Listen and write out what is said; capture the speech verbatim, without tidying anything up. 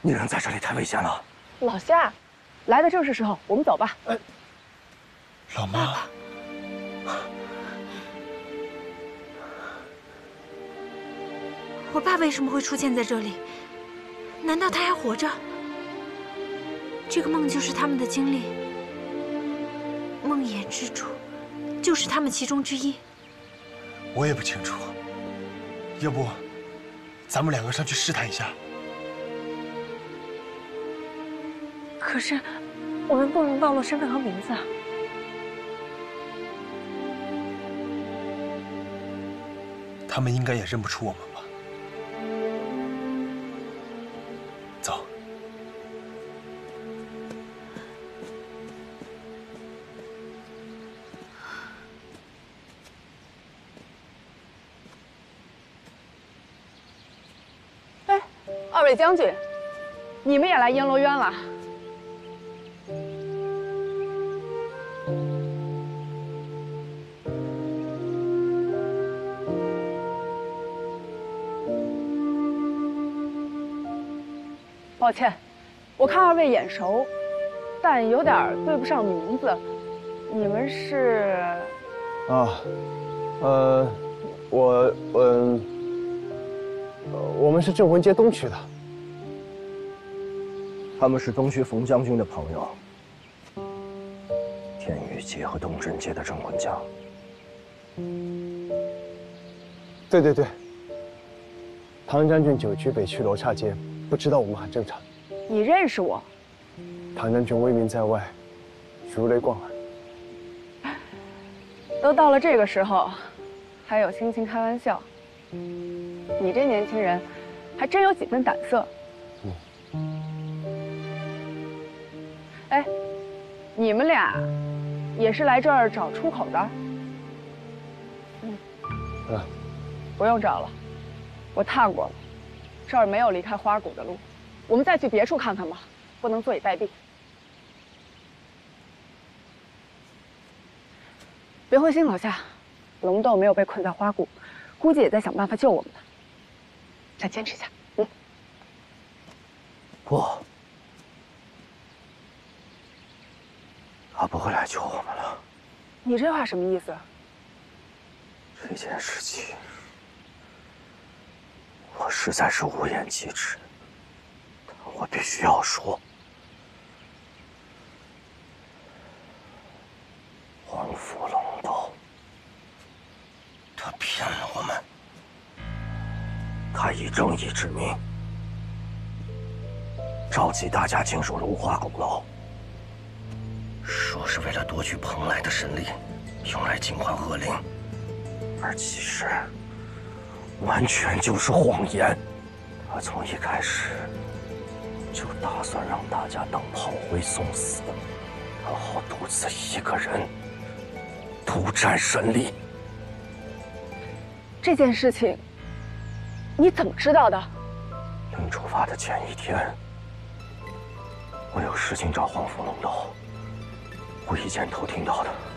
你人在这里太危险了。 老夏，来的正是时候，我们走吧。 哎，老妈。 我爸为什么会出现在这里？难道他还活着？这个梦就是他们的经历，梦魇之主就是他们其中之一。 我也不清楚，要不咱们两个上去试探一下？ 可是我们不能暴露身份和名字啊。 他们应该也认不出我们吧？ 走。 哎，二位将军，你们也来燕罗渊了？抱歉，我看二位眼熟，但有点对不上名字。你们是？ 啊，呃，我嗯、呃，我们是镇魂街东区的。 他们是东区冯将军的朋友，天宇街和东镇街的镇魂家。 对对对，唐将军久居北区罗刹街，不知道我们很正常。 你认识我？ 唐将军威名在外，如雷贯耳。 都到了这个时候，还有心情开玩笑？你这年轻人，还真有几分胆色。嗯。哎，你们俩也是来这儿找出口的？嗯。 嗯。 不用找了，我踏过了，这儿没有离开花谷的路。我们再去别处看看吧，不能坐以待毙。别灰心，老夏，龙斗没有被困在花谷，估计也在想办法救我们呢。再坚持一下，嗯。 不，他不会来救我们了。 你这话什么意思？ 这件事情，我实在是无言启齿。 我必须要说，皇府龙斗，他骗了我们。他以正义之名，召集大家进入如花鼓楼，说是为了夺取蓬莱的神力，用来净化恶灵，而其实完全就是谎言。他从一开始 就打算让大家当炮灰送死，然后独自一个人独占神力。 这件事情你怎么知道的？ 临出发的前一天，我有事情找皇府龙斗，无意间偷听到的。